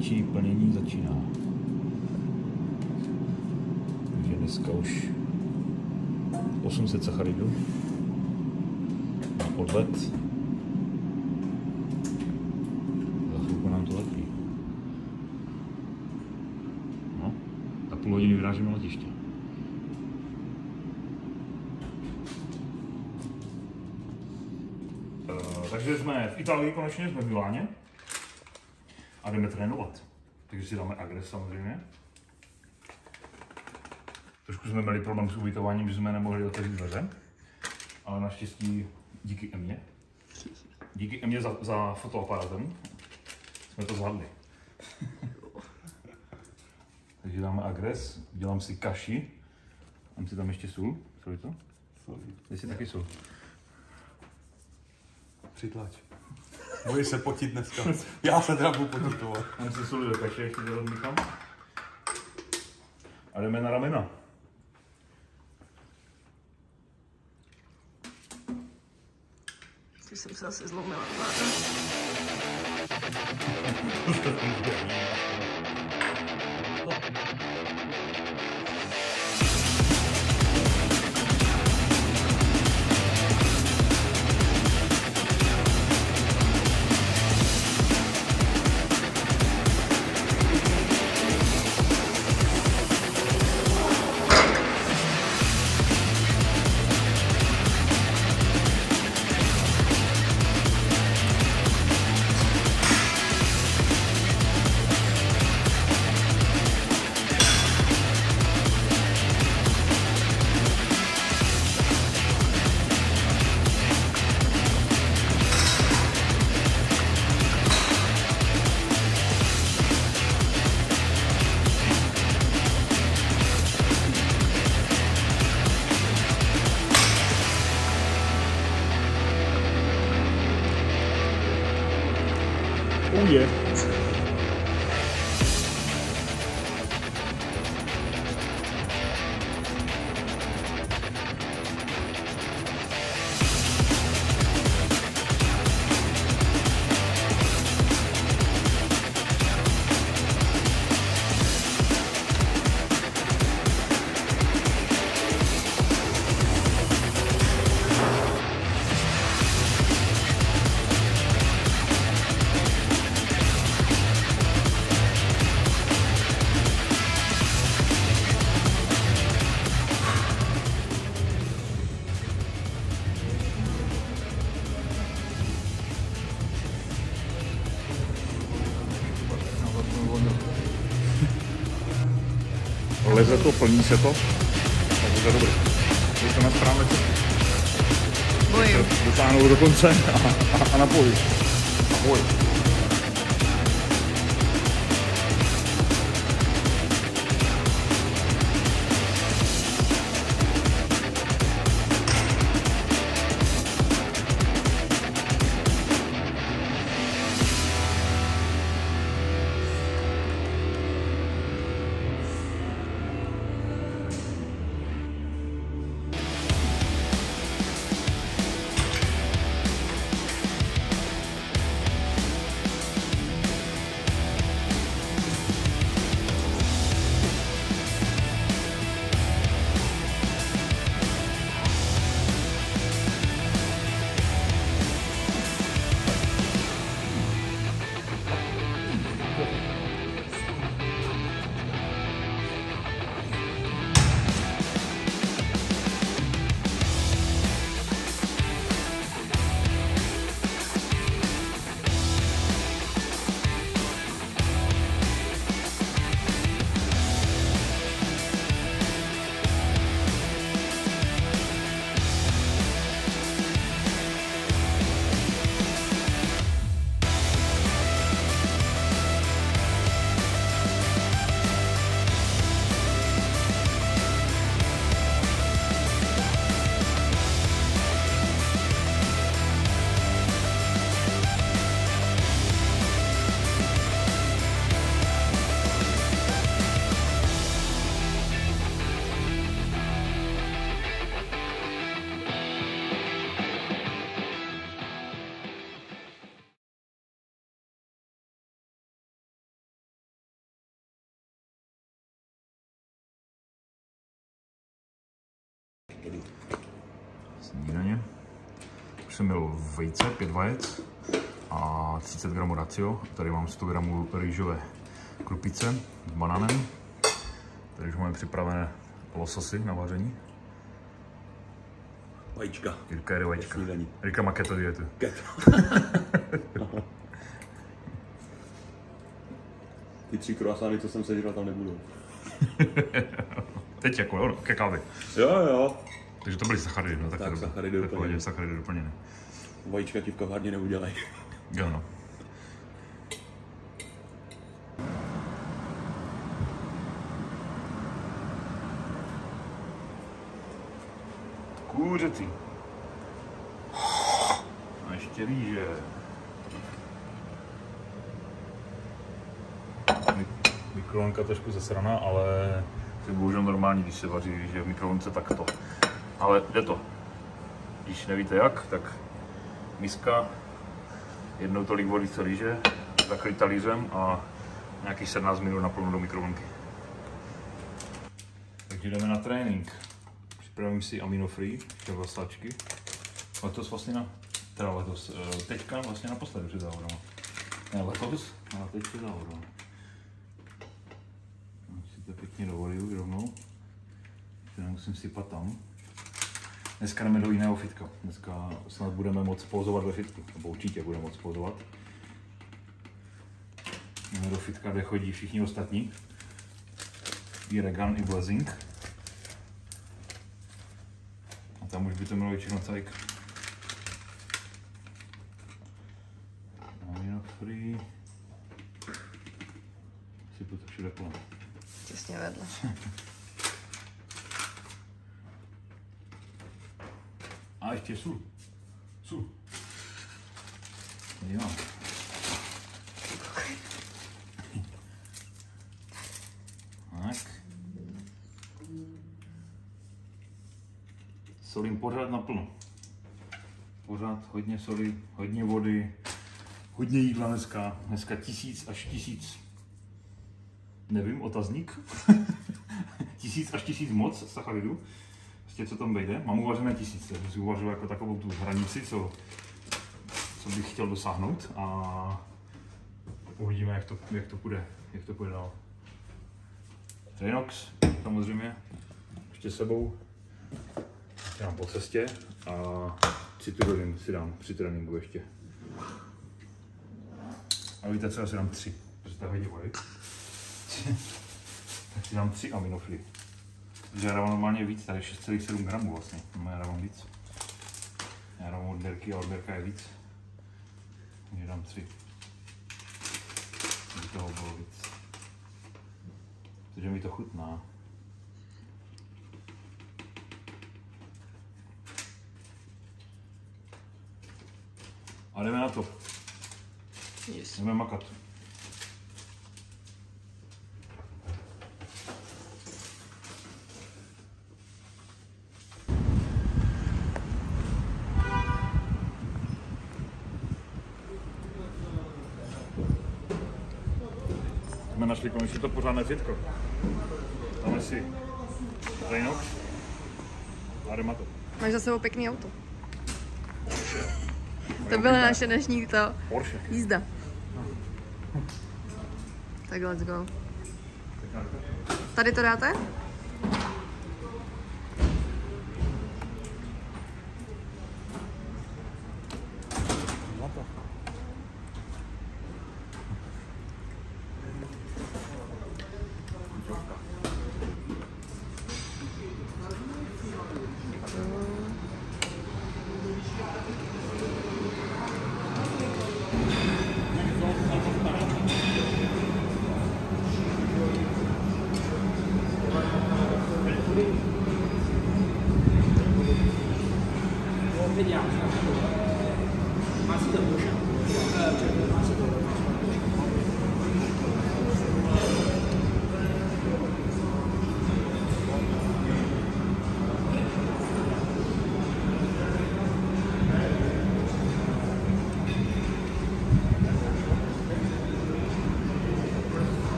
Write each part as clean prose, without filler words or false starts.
větší plnění začíná. Takže dneska už 800 sacharidů na odlet. Za chvilku nám to letí. No, za půl hodiny vyrážíme na letiště. Takže jsme v Itálii konečně, jsme v Miláně a jdeme trénovat. Takže si dáme agres samozřejmě. Trošku jsme měli problém s ubytováním, že jsme nemohli otevřít dveře, ale naštěstí díky Emě. Díky Emě za fotoaparátem jsme to zvládli. Takže dáme agres, dělám si kaši, dám si tam ještě sůl. Co je to? Dej si taky sůl. Přitlač. Bojí se potit dneska. Já se teda budu potit toho. Dám si sůl do kaše, ještě to rozmíchám. A jdeme na ramena. Ty jsem se asi zlomila. Je. Leze to, plní se to, tak bude dobrý. Když to na správné cesty. Bojím. Dotáhnou do konce a na poli. Ahoj. jsem měl vejce, 5 vajec a 30 gramů racio. Tady mám 100 gramů rýžové krupice s bananem. Tady už máme připravené lososy na vaření. Vajíčka. Jirka jede vajíčka. Snídaní. Jirka má keto dietu. Keto. Ty 3 croissany, co jsem sežral, tam nebudou. Teď jako jo, ke kávě. Jo. Takže to byly sacharidy, no tak Tak, to sacharidy to je v pohodě, doplněné. sacharidy doplněné. Vajíčka ti v kavárně neudělají. Jo no. Kůřecí. A ještě rýže. Mikrovlnka trošku zasraná, ale to je bohužel normální, když se vaří rýže v mikrovlnce takto. Ale jde to. Když nevíte jak, tak miska, jednou tolik vody co rýže, zakryt talířem a nějakých 17 minut naplno do mikrovlnky. Takže jdeme na trénink. Připravím si amino free, ještě vlasáčky. Letos vlastně teďka vlastně naposledy před závodama. Ne letos, ale teď před závodama. Si to pěkně dovolím rovnou. Že nemusím sypat tam. Dneska jdeme do jiného fitka. Dneska snad budeme moct pouzovat ve fitku, nebo určitě budeme moct pouzovat. Jdeme do fitka, kde chodí všichni ostatní. I Regan, i Blazing. A tam už by to mělo být všechno cajk. Amino free. Sypu to všude kolem. Těsně vedle. A ještě sůl. Sůl. Jo. Tak. Solím pořád naplno. Pořád hodně soli, hodně vody, hodně jídla dneska. Dneska 1000 až 1000. Nevím, otazník. 1000 až 1000 moc sacharidů. Prostě co tam vejde. Mám uvařené 1000, takže si uvařil jako takovou tu hranici, co bych chtěl dosáhnout a uvidíme, jak to půjde dál. Reinox, samozřejmě, ještě sebou, dám po cestě a citrullin si dám při tréninku ještě. A víte co, já si dám 3, protože to je hodně vody. Tak si dám 3 amino free. Takže já dávám normálně víc, tady 6,7 gramů vlastně, já dávám víc. Já dávám odběrky a odběrka je víc. Takže dám 3. Aby toho bylo víc. Takže mi to chutná. A jdeme na to. Yes. Jdeme makat. Jsme našli konečně to pořádné fitko. Dáme si Reinox a jdeme to. Máš za sebou pěkný auto. To byla naše dnešní Porsche. jízda. Tak let's go. Tady to dáte?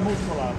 Remote Solar.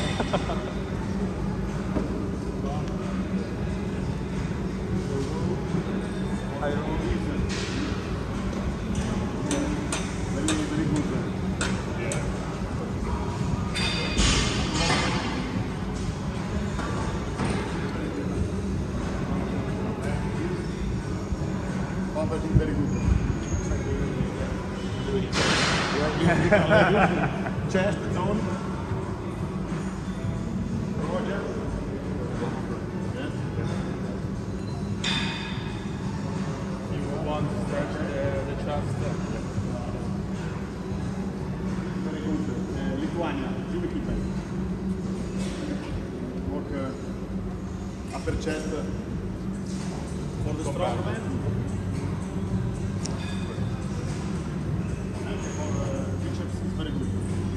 Very good. Chest zone. Roger. Yes. You want to stretch the chest? Very good. Lithuania. Jimmy Keeper. Work upper chest for the strong man. Very good.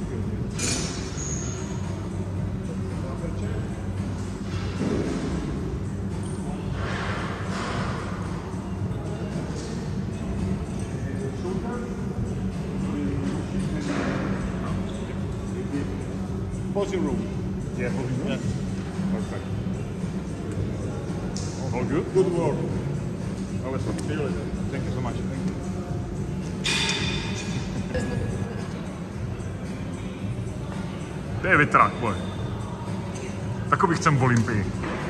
Posing room. Yeah, posing room? Yes. Perfect. All good? Good work. Oh, it's okay. Thank you so much. Thank you. To je větrák, boj. Takový chcem v Olympii.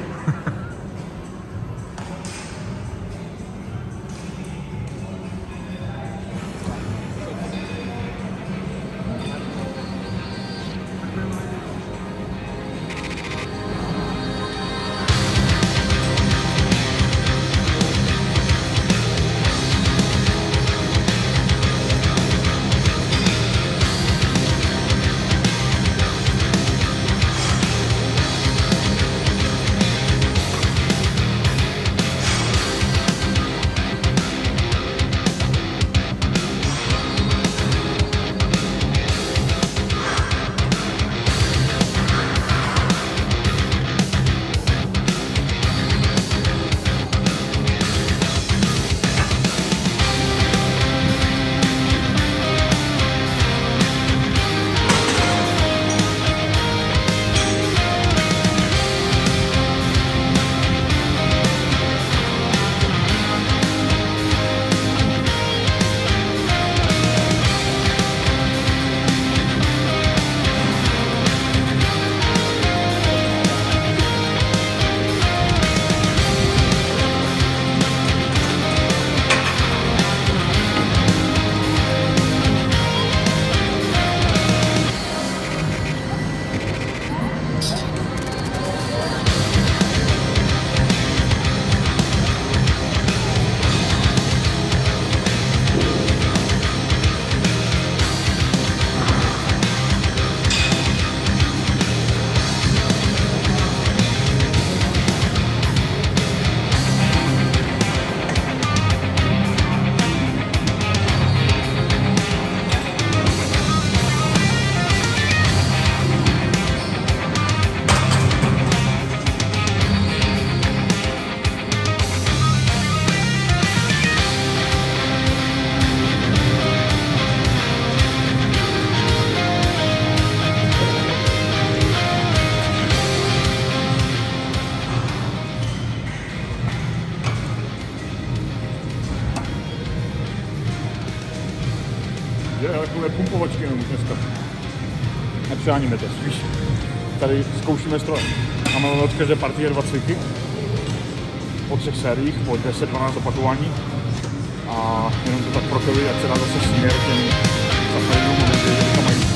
Takové pumpovačky jenom už dneska. Nepřeháníme to, víš. Tady zkoušíme stroj. Máme od každé partie 2 cviky. Po 3 sériích, po 10-12 opakování. A jenom to tak prokoví, jak se dá zase směr těm zasadům, kde to mají.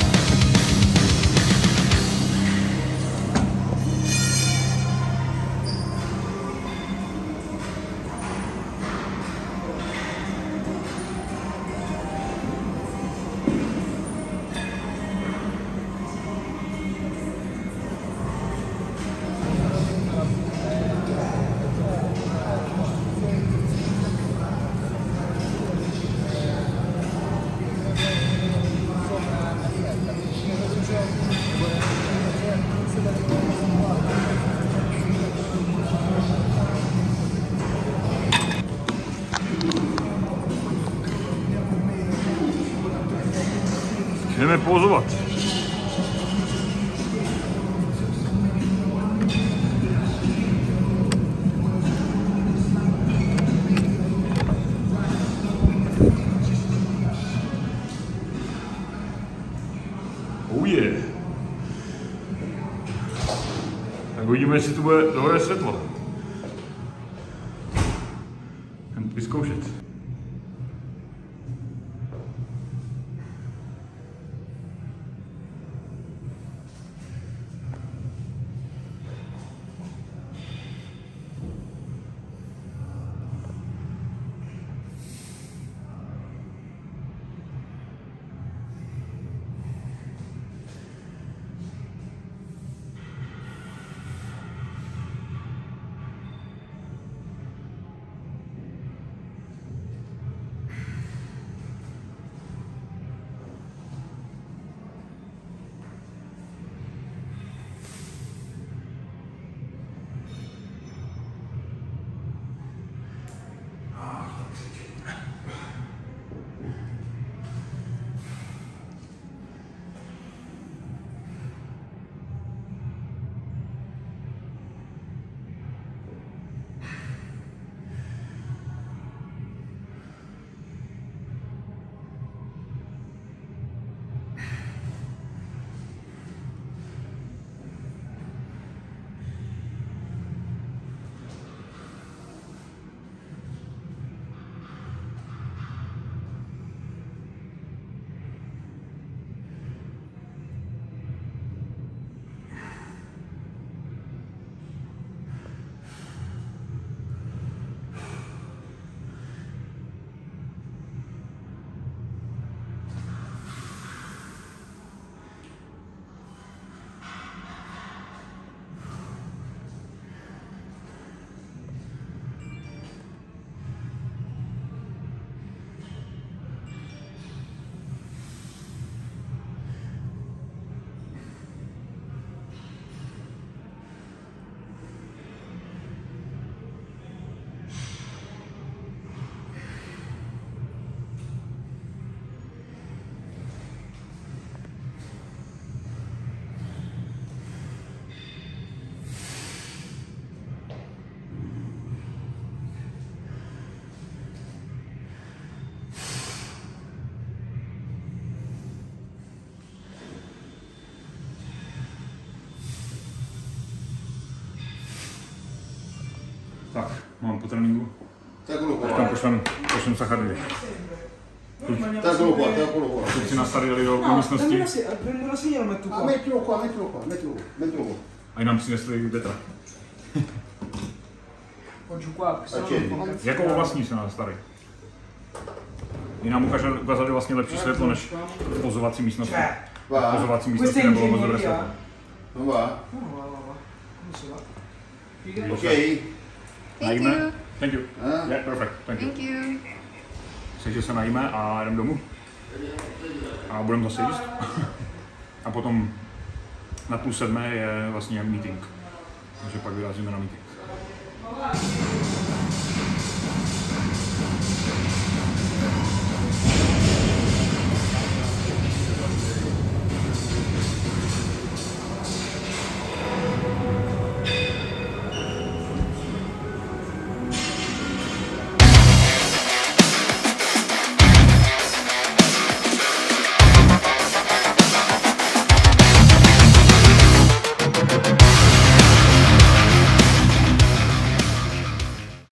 Jdeme pózovat. Oh yeah. Tak uvidíme, jestli tu bude dobré světlo. Jen vyzkoušet. Tak, mám po tréninku. Tak bylo Tam pošlem sacharidy. Tak bylo. Kluci nás tady jeli do místnosti A mettilo qua. a nám přinesli detra. Jako vlastní se nás tady. I nám ukázali vlastně lepší světlo než pozovací místnosti. Pozovací místnosti nebylo moc dobré světlo. Non va? Ok. Thank you. Thank you. Yeah, perfect. Thank you. Thank you. Takže se najíme a jdem domů. A budeme zase jíst. A potom na 6:30 je vlastně meeting. Takže pak vyrazíme na meeting.